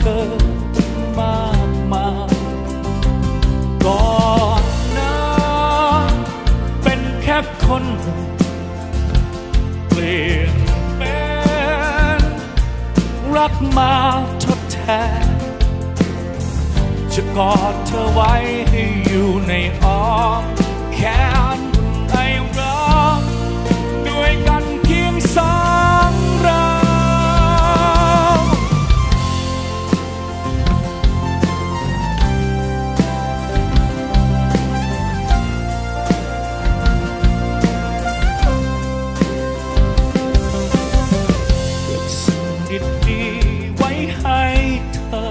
อมากมายก่อนนะเป็นแค่คนเปลี่ยนเป็นรักมาทดแทนจะกอดเธอไว้ให้อยู่ในอ้อมแขนไอ้รักด้วยกันเพียงสองเราเก็บสิ่งดีๆไว้ให้เธอ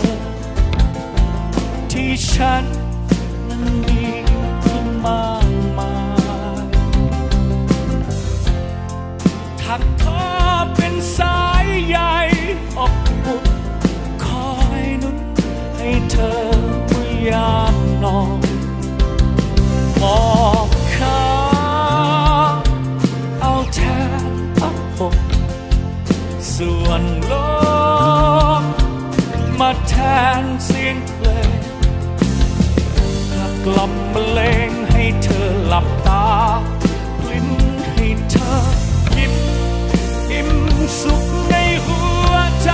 ที่ฉันนั้นมีมากมายถักทอเป็นสายใยอบอุ่นคอยนุ่นให้เธอเมื่อยามนอนมอบข้าเอาแทนอับปกส่วนโลกมาแทนเสียงเพลงกล่อมบรรเลงให้เธอหลับตากลิ้นให้เธอยิ้มอิ่มสุขในหัวใจ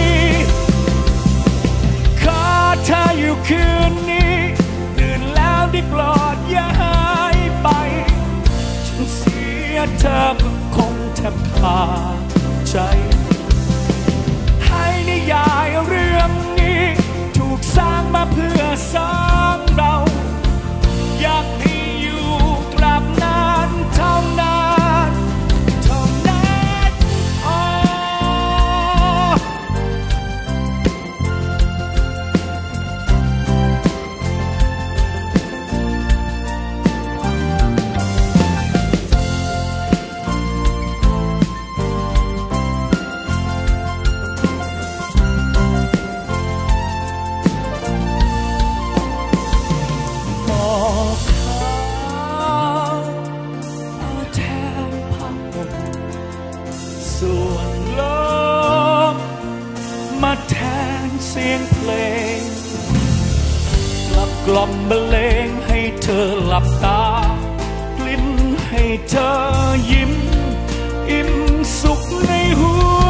ขอเธออยู่คืนนี้ตื่นแล้วได้โปรดอย่าหายไปฉันเสียเธอก็คงแทบขาดใจให้นิยายเรื่องนี้ถูกสร้างมาเพื่อสร้างเราอยากให้อยู่ตราบนานเท่านานเท่านั้นอ๋อส่วนโลกมาแทนเสียงเพลงกล่อมบรรเลงให้เธอหลับตากลิ้นให้เธอยิ้มอิ่มสุขในหัว